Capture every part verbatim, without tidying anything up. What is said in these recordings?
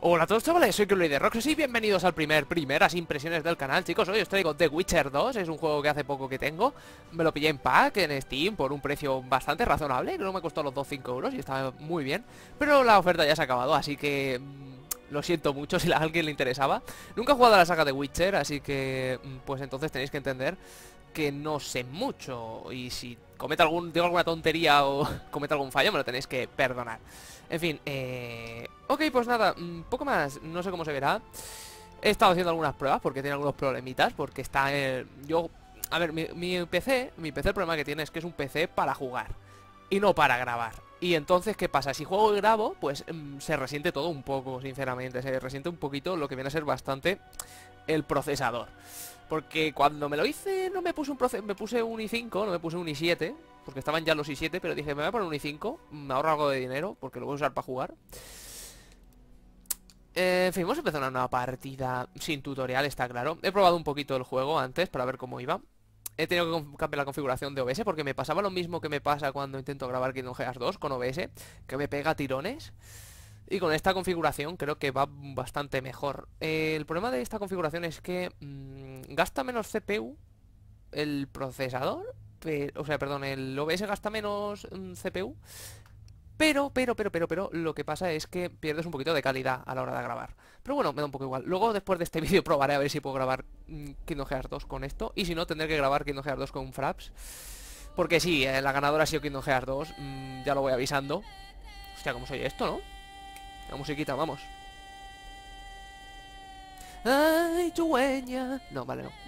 Hola a todos chavales, soy Crowley de Roxas y bienvenidos al primer, primeras impresiones del canal. Chicos, hoy os traigo The Witcher dos, es un juego que hace poco que tengo. Me lo pillé en pack, en Steam, por un precio bastante razonable. No me costó los dos cinco euros y estaba muy bien. Pero la oferta ya se ha acabado, así que... Mmm, lo siento mucho si a alguien le interesaba. Nunca he jugado a la saga de Witcher, así que... Pues entonces tenéis que entender que no sé mucho. Y si cometo algún, digo alguna tontería o cometo algún fallo, me lo tenéis que perdonar. En fin, eh... ok, pues nada, un poco más, no sé cómo se verá. He estado haciendo algunas pruebas porque tiene algunos problemitas. Porque está en... Yo... A ver, mi, mi P C, mi P C el problema que tiene es que es un P C para jugar y no para grabar. Y entonces, ¿qué pasa? Si juego y grabo, pues mmm, se resiente todo un poco, sinceramente. Se resiente un poquito lo que viene a ser bastante el procesador. Porque cuando me lo hice no me puse un proce me puse un i cinco, no me puse un i siete, porque estaban ya los i siete, pero dije, me voy a poner un i cinco, me ahorro algo de dinero, porque lo voy a usar para jugar. Eh, en fin, vamos a empezar una nueva partida sin tutorial, está claro. He probado un poquito el juego antes para ver cómo iba. He tenido que cambiar la configuración de O B S porque me pasaba lo mismo que me pasa cuando intento grabar Kingdom Hearts dos con O B S, que me pega tirones. Y con esta configuración creo que va bastante mejor. Eh, el problema de esta configuración es que mmm, gasta menos C P U el procesador, pero, o sea, perdón, el O B S gasta menos mmm, C P U. Pero, pero, pero, pero, pero, lo que pasa es que pierdes un poquito de calidad a la hora de grabar. Pero bueno, me da un poco igual. Luego, después de este vídeo, probaré a ver si puedo grabar mmm, Kingdom Hearts dos con esto. Y si no, tendré que grabar Kingdom Hearts dos con Fraps. Porque sí, eh, la ganadora ha sido Kingdom Hearts dos, mmm, ya lo voy avisando. Hostia, ¿cómo soy esto, no? La musiquita, vamos. Ay, dueña. No, vale, no.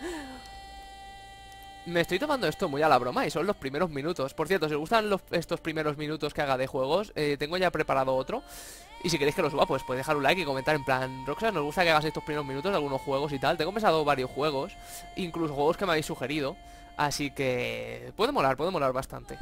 Me estoy tomando esto muy a la broma y son los primeros minutos. Por cierto, si os gustan los, estos primeros minutos que haga de juegos, eh, tengo ya preparado otro. Y si queréis que lo suba, pues podéis dejar un like y comentar en plan, Roxas, nos gusta que hagas estos primeros minutos de algunos juegos y tal. Tengo pensado varios juegos, incluso juegos que me habéis sugerido. Así que puede molar, puede molar bastante.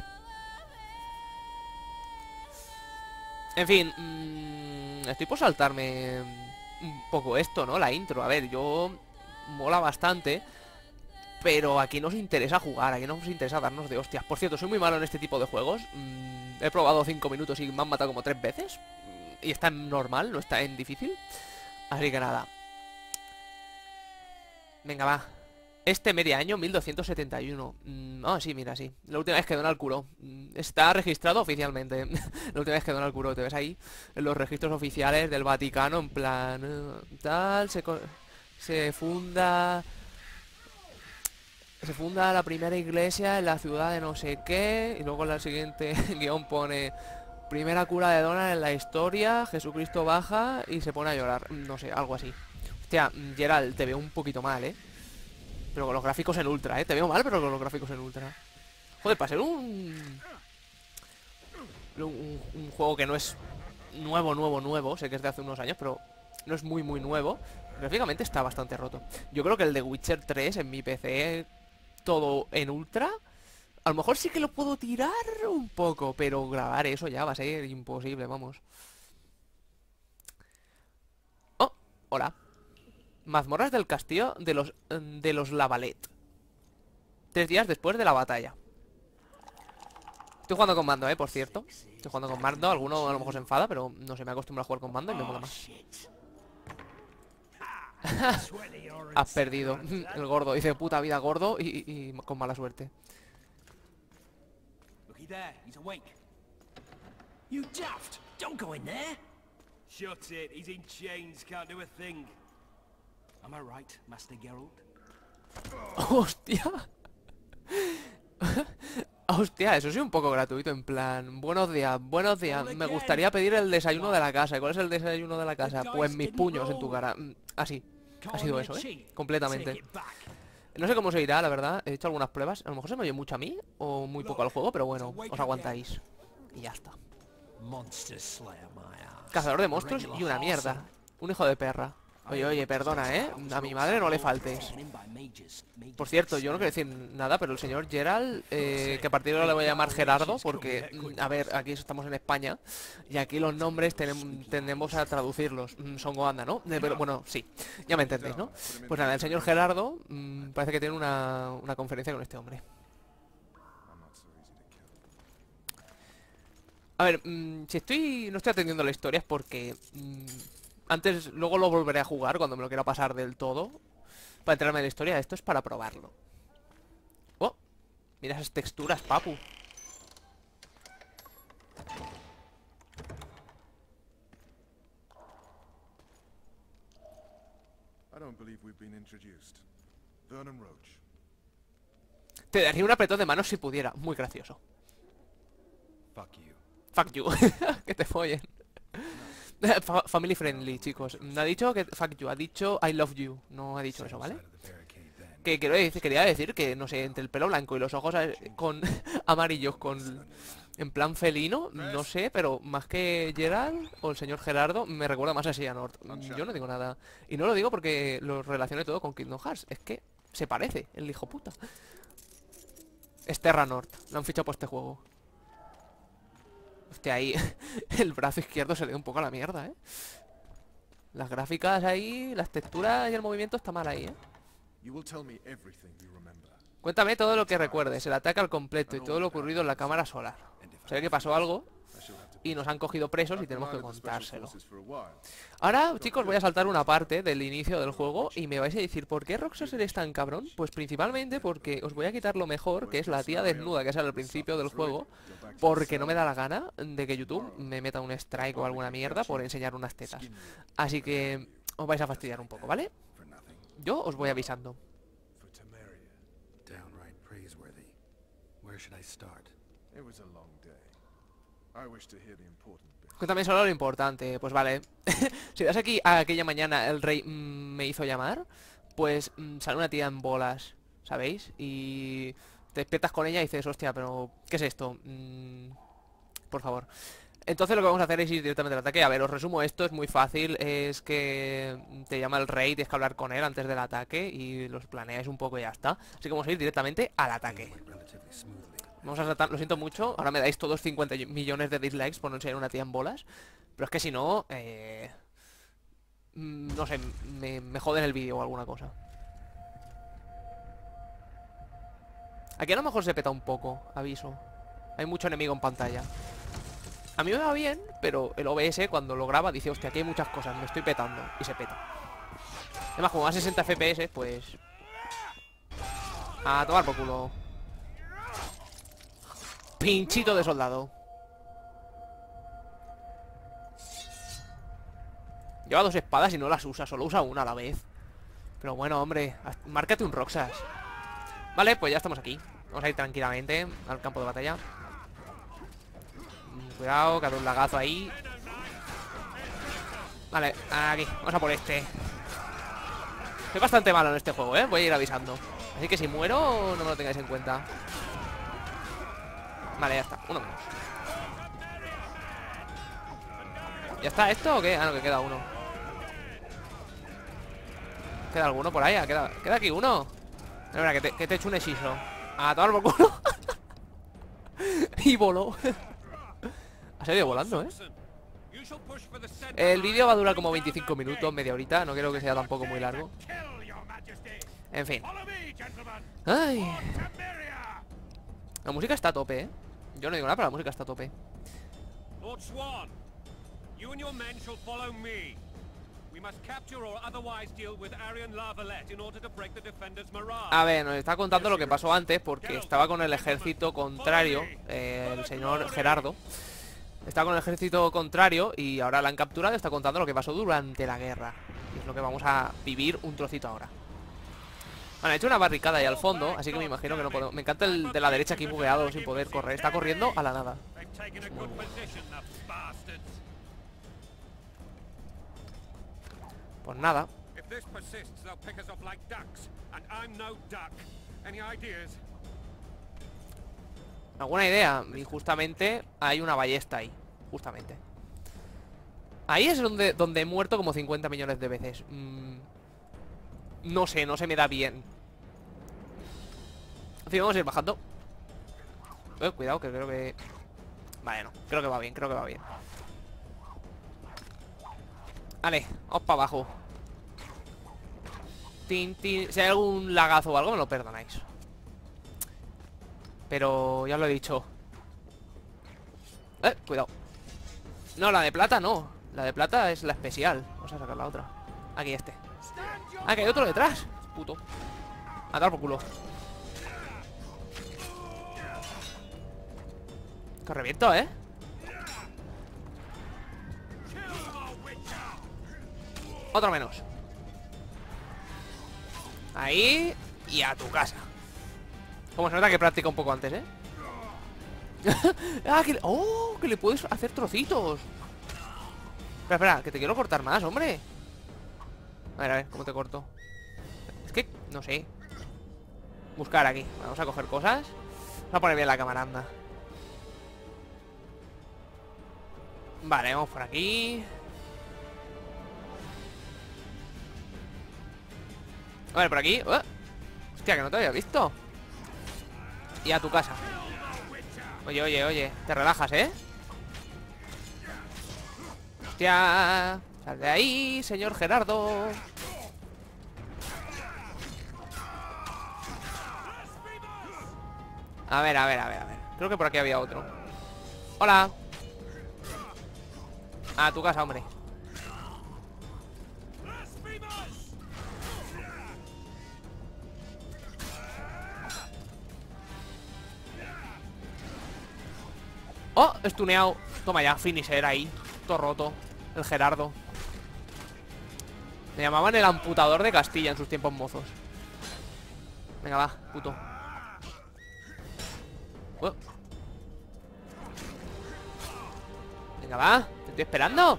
En fin, mmm, estoy por saltarme un poco esto, ¿no? La intro, a ver, yo... Mola bastante, pero aquí nos interesa jugar, aquí nos interesa darnos de hostias. Por cierto, soy muy malo en este tipo de juegos. mmm, He probado cinco minutos y me han matado como tres veces. Y está en normal, no está en difícil. Así que nada. Venga, va. Este media año, mil doscientos setenta y uno. Mm, ah, sí, mira, sí. La última vez que Donald curó. Mm, está registrado oficialmente. La última vez que Donald curó. Te ves ahí en los registros oficiales del Vaticano. En plan... eh, tal, se, se funda... Se funda la primera iglesia en la ciudad de no sé qué. Y luego en la siguiente guión pone... Primera cura de Donald en la historia. Jesucristo baja y se pone a llorar. No sé, algo así. Hostia, Gerald, te veo un poquito mal, ¿eh? Pero con los gráficos en ultra, ¿eh? Te veo mal, pero con los gráficos en ultra. Joder, para ser un... Un, un juego que no es nuevo, nuevo, nuevo. Sé que es de hace unos años, pero no es muy, muy nuevo. Gráficamente está bastante roto. Yo creo que el de Witcher tres en mi P C, todo en ultra, a lo mejor sí que lo puedo tirar un poco, pero grabar eso ya va a ser imposible, vamos. Oh, hola. Mazmorras del castillo de los, de los Lavalet. Tres días después de la batalla. Estoy jugando con mando, eh, por cierto. Estoy jugando con mando, alguno a lo mejor se enfada, pero no sé, me acostumbro a jugar con mando y me mola más. Has perdido. El gordo, dice puta vida gordo y, y, y con mala suerte. Shut it, he's in chains, can't do a thing. Am I right, Master Geralt? ¡Hostia! Hostia, eso sí un poco gratuito, en plan... Buenos días, buenos días. Me gustaría pedir el desayuno de la casa. ¿Y cuál es el desayuno de la casa? Pues mis puños en tu cara. Así. Ha sido eso, ¿eh? Completamente. No sé cómo se irá, la verdad. He hecho algunas pruebas. A lo mejor se me oye mucho a mí o muy poco al juego, pero bueno, os aguantáis. Y ya está. Cazador de monstruos y una mierda. Un hijo de perra. Oye, oye, perdona, ¿eh? A mi madre no le faltes. Por cierto, yo no quiero decir nada, pero el señor Gerald, eh, que a partir de ahora le voy a llamar Gerardo, porque, a ver, aquí estamos en España, y aquí los nombres tenem tendemos a traducirlos. Mm, son Goanda, ¿no? Eh, pero bueno, sí, ya me entendéis, ¿no? Pues nada, el señor Gerardo mmm, parece que tiene una, una conferencia con este hombre. A ver, mmm, si estoy no estoy atendiendo la historia es porque... Mmm, Antes, luego lo volveré a jugar cuando me lo quiera pasar del todo. Para enterarme de la historia. Esto es para probarlo. Oh, mira esas texturas, papu. I don't believe we've been introduced. Vernon Roach. Te daría un apretón de manos si pudiera. Muy gracioso. Fuck you. Fuck you. Que te follen. Fa- Family friendly, chicos. No ha dicho que fuck you, ha dicho I love you. No ha dicho eso, ¿vale? Que quiero decir, quería decir que, no sé, entre el pelo blanco y los ojos eh, con amarillos con en plan felino, no sé, pero más que Gerald o el señor Gerardo, me recuerda más a Xehanort. Yo no digo nada. Y no lo digo porque lo relacioné todo con Kingdom Hearts. Es que se parece, el hijo puta. Es Terra Nord, lo han fichado por este juego. Hostia, ahí el brazo izquierdo se le da un poco a la mierda, ¿eh? Las gráficas ahí, las texturas y el movimiento está mal ahí, ¿eh? You will tell me everything you remember. Cuéntame todo lo que recuerdes, el ataque al completo y todo lo ocurrido en la cámara solar. Se ve que pasó algo y nos han cogido presos y tenemos que contárselo. Ahora, chicos, voy a saltar una parte del inicio del juego y me vais a decir ¿por qué Roxas eres tan cabrón? Pues principalmente porque os voy a quitar lo mejor, que es la tía desnuda que sale al principio del juego, porque no me da la gana de que YouTube me meta un strike o alguna mierda por enseñar unas tetas. Así que os vais a fastidiar un poco, ¿vale? Yo os voy avisando. For Temeria. Downright praiseworthy. Where should I start? It was a long day. I wish to hear the important bit. Cuéntame solo lo importante. Pues vale. Si das aquí a aquella mañana el rey mm, me hizo llamar, pues mm, sale una tía en bolas, ¿sabéis? Y te despiertas con ella y dices, hostia, pero ¿qué es esto? Mm, por favor. Entonces lo que vamos a hacer es ir directamente al ataque. A ver, os resumo esto, es muy fácil. Es que te llama el rey, tienes que hablar con él antes del ataque y los planeáis un poco y ya está. Así que vamos a ir directamente al ataque. Vamos a saltar, lo siento mucho. Ahora me dais todos cincuenta millones de dislikes por no enseñar una tía en bolas. Pero es que si no, eh... no sé, me, me joden el vídeo o alguna cosa. Aquí a lo mejor se peta un poco, aviso. Hay mucho enemigo en pantalla. A mí me va bien, pero el O B S cuando lo graba dice, hostia, aquí hay muchas cosas, me estoy petando. Y se peta. Además, como va a sesenta F P S, pues... a tomar por culo. Pinchito de soldado. Lleva dos espadas y no las usa, solo usa una a la vez. Pero bueno, hombre, márcate un Roxas. Vale, pues ya estamos aquí. Vamos a ir tranquilamente al campo de batalla. Cuidado, que hay un lagazo ahí. Vale, aquí, vamos a por este. Soy bastante malo en este juego, ¿eh? Voy a ir avisando. Así que si muero, no me lo tengáis en cuenta. Vale, ya está, uno menos. ¿Ya está esto o qué? Ah, no, que queda uno. ¿Queda alguno por ahí? Queda, queda aquí uno. Mira, que te, que te he hecho un hechizo. A tomar por culo. Y voló. Ha salido volando, ¿eh? El vídeo va a durar como veinticinco minutos, media horita. No quiero que sea tampoco muy largo. En fin. Ay. La música está a tope, ¿eh? Yo no digo nada, pero la música está a tope. Lord Swan, you and your men shall follow me. We must capture or otherwise deal with Arian Lavalette in order to break the defenders' morale. A ver, nos está contando lo que pasó antes porque estaba con el ejército contrario, eh, el señor Gerardo. Estaba con el ejército contrario y ahora la han capturado y está contando lo que pasó durante la guerra. Y es lo que vamos a vivir un trocito ahora. Bueno, he hecho una barricada ahí al fondo, así que me imagino que no puedo. Me encanta el de la derecha aquí bugueado sin poder correr. Está corriendo a la nada. Pues nada. ¿Alguna idea? Y justamente hay una ballesta ahí. Justamente. Ahí es donde, donde he muerto como cincuenta millones de veces. Mm, no sé, no se me da bien. En fin, vamos a ir bajando. Eh, cuidado, que creo que... Vale, no, creo que va bien, creo que va bien. Vale, vamos para abajo. Tin, tin. Si hay algún lagazo o algo, me lo perdonáis. Pero ya lo he dicho. Eh, cuidado. No, la de plata no. La de plata es la especial. Vamos a sacar la otra. Aquí este. Ah, que hay otro detrás. Puto. A dar por culo. Que reviento, ¿eh? Otro menos. Ahí. Y a tu casa. Como se nota que practica un poco antes, ¿eh? Ah, que... ¡Oh! Que le puedes hacer trocitos. Espera, espera, que te quiero cortar más, hombre. A ver, a ver, ¿cómo te corto? Es que, no sé. Buscar aquí. Vamos a coger cosas. Vamos a poner bien la cámara, anda. Vale, vamos por aquí. A ver, por aquí. ¡Oh! Hostia, que no te había visto. Y a tu casa. Oye, oye, oye. Te relajas, ¿eh? Hostia. Sal de ahí, señor Gerardo. A ver, a ver, a ver, a ver. Creo que por aquí había otro. Hola. A tu casa, hombre. Oh, estuneado. Toma ya, finisher ahí. Todo roto. El Gerardo. Me llamaban el amputador de Castilla en sus tiempos mozos. Venga, va, puto. Oh. Venga, va. Te estoy esperando.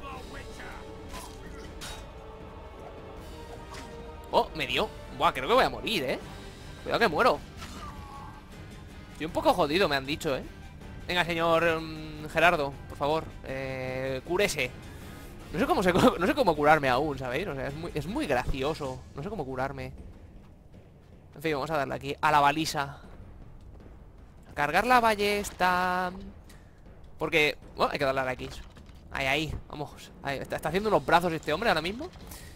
Oh, me dio. Buah, creo que voy a morir, eh. Cuidado que muero. Estoy un poco jodido, me han dicho, eh. Venga, señor um, Gerardo, por favor, eh, cúrese. No sé cómo se, no sé cómo curarme aún, ¿sabéis? O sea, es muy, es muy gracioso. No sé cómo curarme. En fin, vamos a darle aquí a la balisa. A cargar la ballesta. Porque, bueno, hay que darle a la X. Ahí, ahí, vamos. Ahí, está, está haciendo unos brazos este hombre ahora mismo.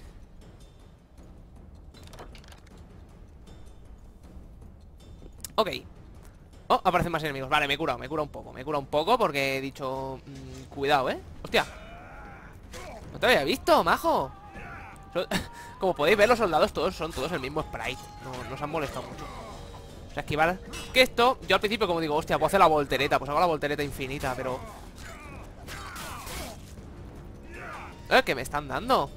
Ok. Oh, aparecen más enemigos. Vale, me he curado, me he curado un poco. Me he curado un poco porque he dicho... Mmm, cuidado, ¿eh? Hostia. No te había visto, majo. Como podéis ver, los soldados todos son todos el mismo sprite. No, no se han molestado mucho. O sea, esquivar... Que esto, yo al principio como digo, hostia, puedo hacer la voltereta. Pues hago la voltereta infinita, pero... Eh, ¿qué me están dando?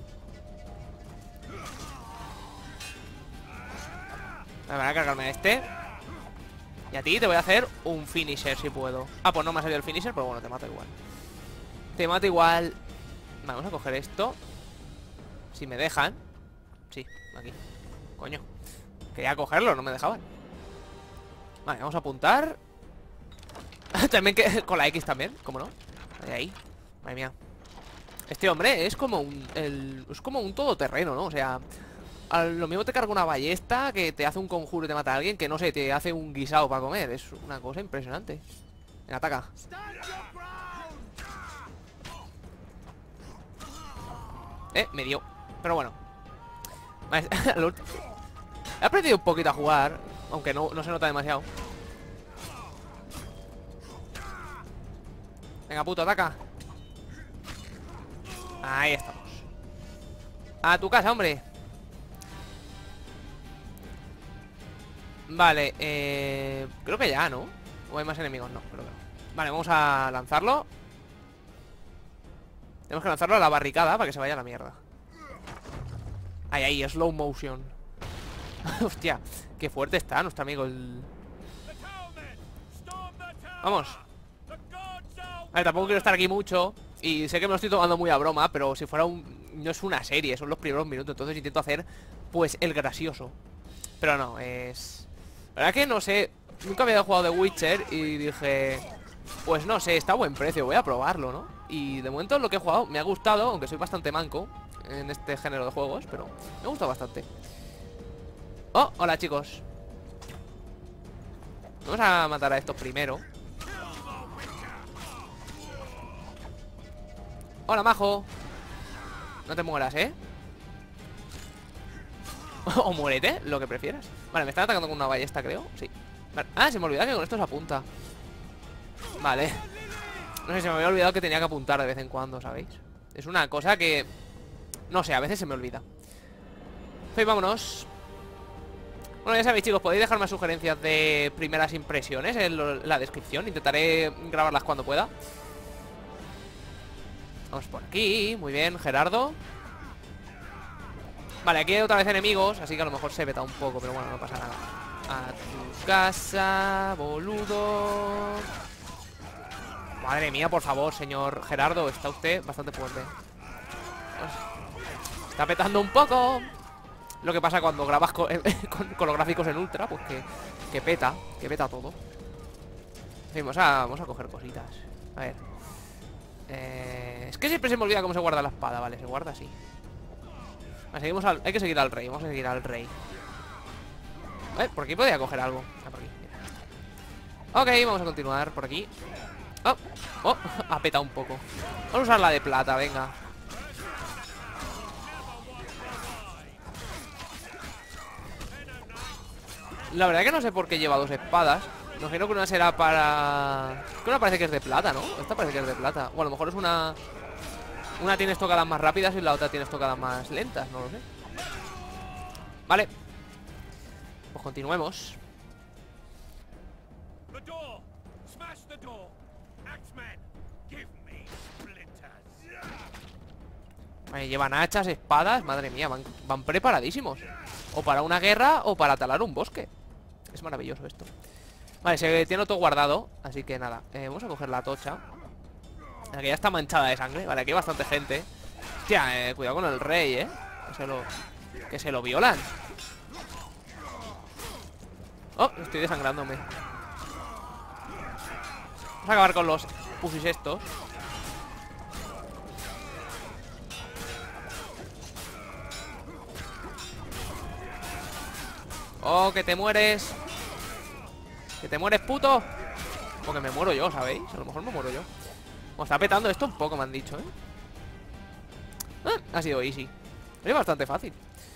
Me van a cargarme este. Y a ti te voy a hacer un finisher si puedo. Ah, pues no me ha salido el finisher, pero bueno, te mato igual. Te mato igual. Vamos a coger esto. Si me dejan. Sí, aquí. Coño. Quería cogerlo, no me dejaban. Vale, vamos a apuntar. También que con la X también, ¿cómo no? Ahí, ahí. Madre mía. Este hombre es como un... El, es como un todoterreno, ¿no? O sea... A lo mismo te carga una ballesta que te hace un conjuro y te mata a alguien, que no sé, te hace un guisado para comer. Es una cosa impresionante. Venga, ataca. Eh, me dio. Pero bueno. He aprendido un poquito a jugar, aunque no, no se nota demasiado. Venga, puto, ataca. Ahí estamos. A tu casa, hombre. Vale, eh... creo que ya, ¿no? ¿O hay más enemigos? No, creo que no. Vale, vamos a lanzarlo. Tenemos que lanzarlo a la barricada para que se vaya a la mierda. Ahí, ahí, slow motion. Hostia, qué fuerte está nuestro amigo el... Vamos. Vale, tampoco quiero estar aquí mucho. Y sé que me lo estoy tomando muy a broma, pero si fuera un... No es una serie, son los primeros minutos. Entonces intento hacer, pues, el gracioso. Pero no, es... La verdad que no sé, nunca había jugado The Witcher y dije, pues no sé, está a buen precio, voy a probarlo, ¿no? Y de momento lo que he jugado me ha gustado, aunque soy bastante manco en este género de juegos, pero me gusta bastante. Oh, hola chicos. Vamos a matar a estos primero. Hola, majo. No te mueras, ¿eh? O muérete, lo que prefieras. Vale, me están atacando con una ballesta, creo. Sí. Vale. Ah, se me olvidaba que con esto se apunta. Vale. No sé, se me había olvidado que tenía que apuntar de vez en cuando, ¿sabéis? Es una cosa que... no sé, a veces se me olvida. En fin, vámonos. Bueno, ya sabéis, chicos, podéis dejar más sugerencias de primeras impresiones en lo- la descripción. Intentaré grabarlas cuando pueda. Vamos por aquí, muy bien, Gerardo. Vale, aquí hay otra vez enemigos, así que a lo mejor se veta un poco, pero bueno, no pasa nada. A tu casa, boludo. Madre mía, por favor, señor Gerardo, está usted bastante fuerte. Está petando un poco. Lo que pasa cuando grabas con, con, con los gráficos en ultra, pues que, que peta, que peta todo. En fin, vamos a, vamos a coger cositas. A ver. Eh, es que siempre se me olvida cómo se guarda la espada. Vale, se guarda así. Vale, seguimos al, hay que seguir al rey, vamos a seguir al rey. A ver, por aquí podría coger algo. Ah, por aquí, mira. Ok, vamos a continuar por aquí. Oh, oh, ha petado un poco. Vamos a usar la de plata, venga. La verdad que no sé por qué lleva dos espadas. Me imagino que una será para... que una parece que es de plata, ¿no? Esta parece que es de plata. O a lo mejor es una... una tiene estocadas más rápidas y la otra tiene estocadas más lentas, no lo sé. Vale. Pues continuemos. The door! Smash the door! Axemen, give me splinters! Vale, llevan hachas, espadas. Madre mía, van, van preparadísimos. O para una guerra o para talar un bosque. Es maravilloso esto. Vale, se tiene todo guardado. Así que nada, eh, vamos a coger la tocha. Aquí ya está manchada de sangre. Vale, aquí hay bastante gente. Hostia, eh, cuidado con el rey, eh Que se lo, que se lo violan. Oh, estoy desangrándome. Vamos a acabar con los pusis estos. Oh, que te mueres. Que te mueres, puto. O que me muero yo, ¿sabéis? A lo mejor me muero yo. Me está petando esto un poco, me han dicho, ¿eh? Ah, ha sido easy. Es bastante fácil.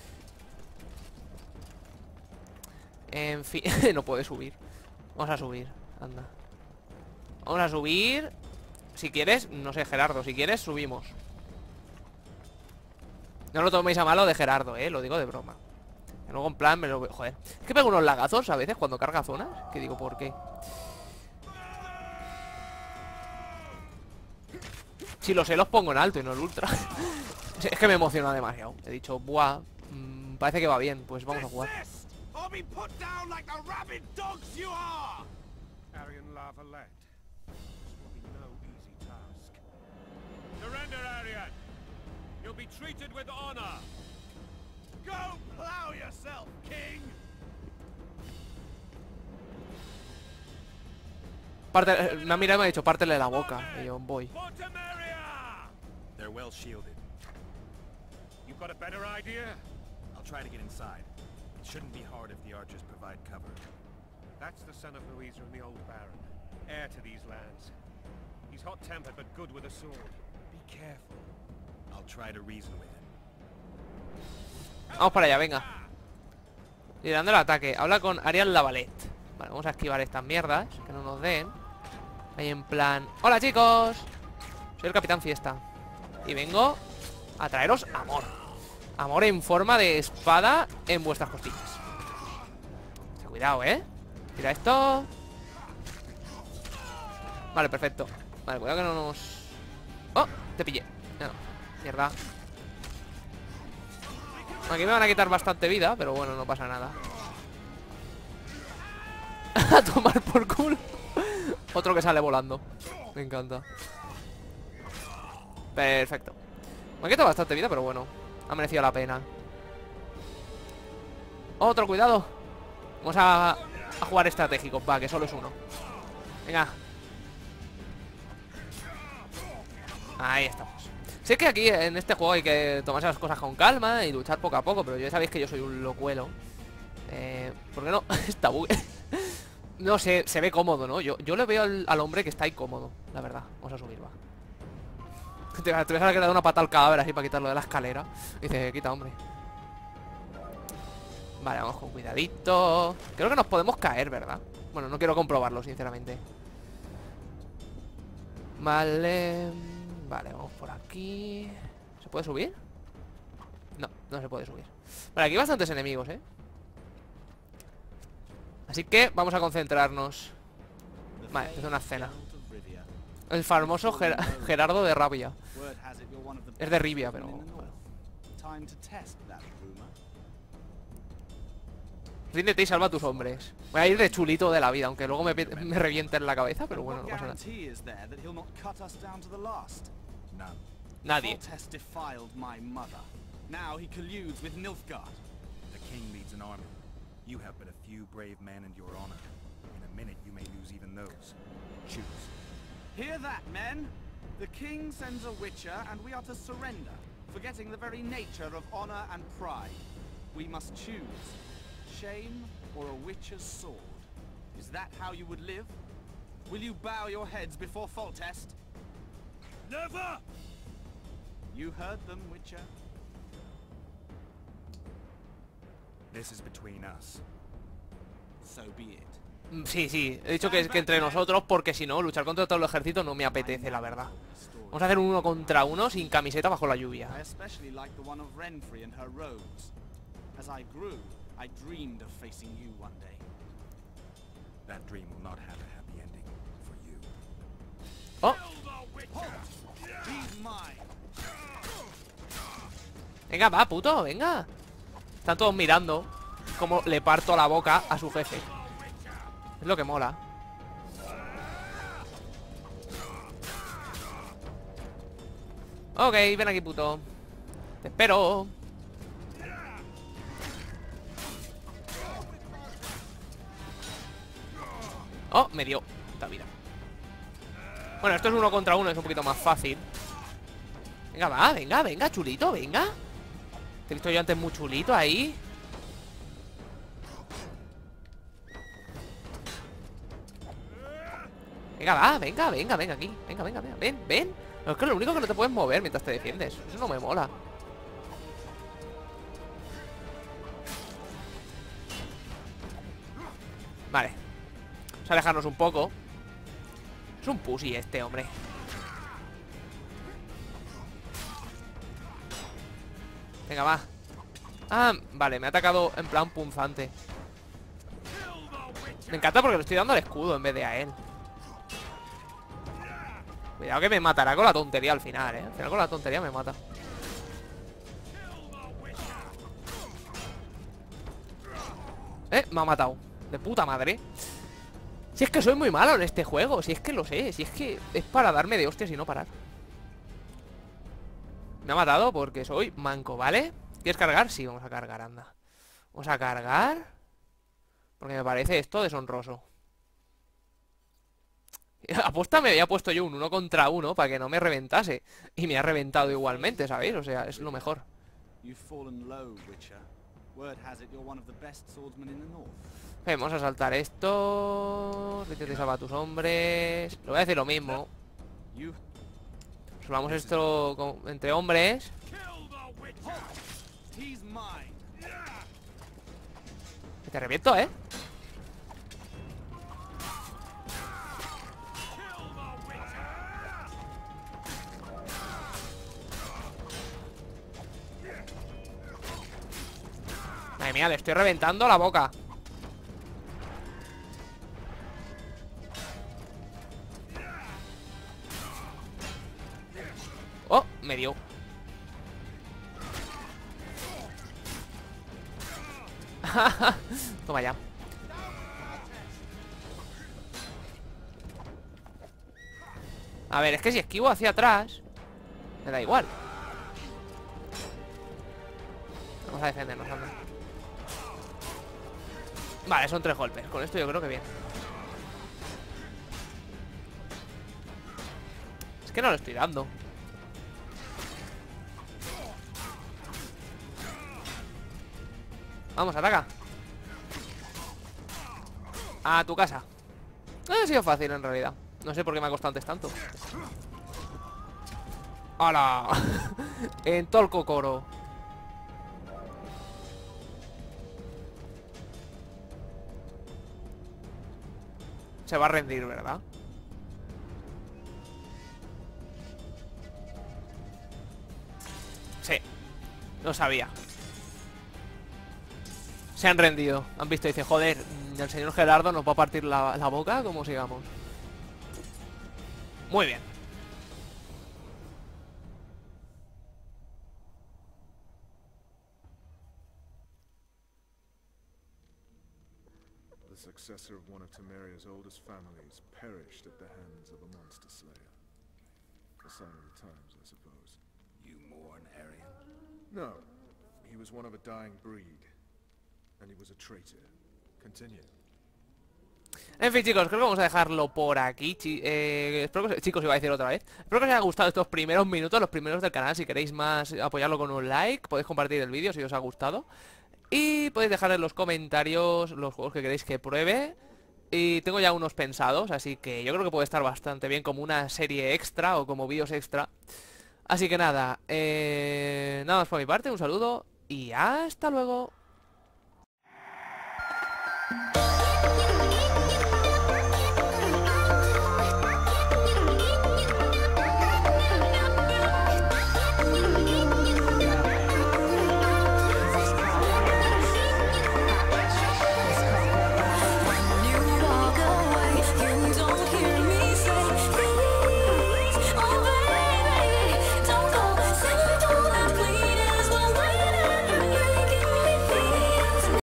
En fin, no puede subir. Vamos a subir, anda. Vamos a subir. Si quieres, no sé, Gerardo, si quieres, subimos. No lo toméis a malo de Gerardo, eh, lo digo de broma. Que luego en plan me lo... Joder, es que pego unos lagazos a veces cuando carga zonas. Que digo, ¿por qué? Si lo sé, los pongo en alto y no en ultra. Es que me emociona demasiado. He dicho, buah, mmm, parece que va bien. Pues vamos a jugar. Arian Lavalette. This will be no easy task. Surrender, Arian! You'll be treated with honor! Go plow yourself, King! Parte, me ha mirado y me ha dicho, pártele la boca. Y yo, voy. For Temeria! They're well shielded. You got a better idea? I'll try to get inside. It shouldn't be hard if the archers provide cover. That's the son of Louisa and the old Baron, heir to these lands. He's hot-tempered but good with a sword. Be careful. I'll try to reason with him. Vamos para allá, venga. Liderando el ataque. Habla con Arian Lavalette. Vale, vamos a esquivar estas mierdas, que no nos den. Ahí en plan, hola chicos, soy el Capitán Fiesta y vengo a traeros amor. Amor en forma de espada en vuestras costillas. O sea, cuidado, eh. Tira esto. Vale, perfecto. Vale, cuidado que no nos... Oh, te pillé. No, mierda. Aquí me van a quitar bastante vida, pero bueno, no pasa nada. A tomar por culo. Otro que sale volando. Me encanta. Perfecto. Me ha quitado bastante vida, pero bueno, ha merecido la pena. Otro, cuidado. Vamos a, a jugar estratégico. Va, que solo es uno. Venga. Ahí estamos. Sé que aquí en este juego hay que tomarse las cosas con calma y luchar poco a poco, pero ya sabéis que yo soy un locuelo. Eh, ¿Por qué no? Está bug. No sé, se ve cómodo, ¿no? Yo, yo le veo al, al hombre que está ahí cómodo, la verdad. Vamos a subir, va. Te, te vas a quedar una pata al cadáver así para quitarlo de la escalera. Dice, quita, hombre. Vale, vamos con cuidadito. Creo que nos podemos caer, ¿verdad? Bueno, no quiero comprobarlo, sinceramente. Vale. Vale, vamos por aquí. ¿Se puede subir? No, no se puede subir. Vale, aquí hay bastantes enemigos, ¿eh? Así que vamos a concentrarnos. Vale, es una cena. El famoso Ger Gerardo de Rabia. Es de Rivia, pero... bueno. Ríndete y salva a tus hombres. Voy a ir de chulito de la vida, aunque luego me, me reviente en la cabeza, pero bueno, no pasa nada. Nadie. The king leads an army. You have but a few brave men and your honor. In a minute you may lose even those. Choose. Hear that, men? The king sends a witcher, and we are to surrender, forgetting the very nature of honor and pride. We must choose. Shame or a witcher's sword? Is that how you would live? Will you bow your heads before Foltest? Never! You heard them, Witcher. This is between us. So be it. Mm, Sí, sí, he dicho que es que entre nosotros, porque si no, luchar contra todo el ejército no me apetece, la verdad. Vamos a hacer un uno contra uno sin camiseta bajo la lluvia. I especially like the one of Renfrey and her rogues. As I grew, I dreamed of facing you one day. That dream will not have a happy ending for you. Oh, He's mine. venga, va, puto, venga. Están todos mirando cómo le parto la boca a su jefe. Es lo que mola. Ok, ven aquí, puto. Te espero. Oh, me dio esta vida. Bueno, esto es uno contra uno, es un poquito más fácil. Venga, va, venga, venga, chulito, venga. Te he visto yo antes muy chulito ahí. Venga, va, venga, venga, venga aquí. Venga, venga, venga, ven, ven. No, es que lo único que no te puedes mover mientras te defiendes. Eso no me mola. Vale. Vamos a alejarnos un poco. Es un pussy este, hombre. Venga, va. Ah, vale, me ha atacado en plan punzante. Me encanta porque le estoy dando al escudo en vez de a él. Cuidado que me matará con la tontería al final, eh. Al final con la tontería me mata. Eh, me ha matado. De puta madre. Si es que soy muy malo en este juego. Si es que lo sé. Si es que es para darme de hostias y no parar. Me ha matado porque soy manco, ¿vale? ¿Quieres cargar? Sí, vamos a cargar, anda. Vamos a cargar porque me parece esto deshonroso. Aposta me había puesto yo un uno contra uno para que no me reventase. Y me ha reventado igualmente, ¿sabéis? O sea, es lo mejor. Vamos a saltar esto. Te salva a tus hombres. Le voy a decir lo mismo. Salvamos esto con, entre hombres. Que te reviento, ¿eh? Madre mía, le estoy reventando la boca. Oh, me dio. Toma ya. A ver, es que si esquivo hacia atrás me da igual. Vamos a defendernos, anda. Vale, son tres golpes. Con esto yo creo que bien. Es que no lo estoy dando. Vamos, ataca. A tu casa. Ha sido fácil en realidad. No sé por qué me ha costado antes tanto. ¡Hala! En todo el cocoro. Se va a rendir, ¿verdad? Sí, lo sabía. Se han rendido. Han visto y dice, joder, el señor Gerardo nos va a partir la, la boca como sigamos. Muy bien. The successor of one of Temeria's oldest families perished at the hands of a monster slayer. A sign of the times, I suppose. You mourn, Arian? No, he was one of a dying breed. And he was a traitor. Continue. En fin, chicos, creo que vamos a dejarlo por aquí. Chi eh, espero que, chicos, iba a decir otra vez. Espero que os haya gustado estos primeros minutos, los primeros del canal. Si queréis más, apoyarlo con un like. Podéis compartir el vídeo si os ha gustado. Y podéis dejar en los comentarios los juegos que queréis que pruebe. Y tengo ya unos pensados, así que yo creo que puede estar bastante bien como una serie extra o como vídeos extra. Así que nada, eh, nada más por mi parte, un saludo y hasta luego.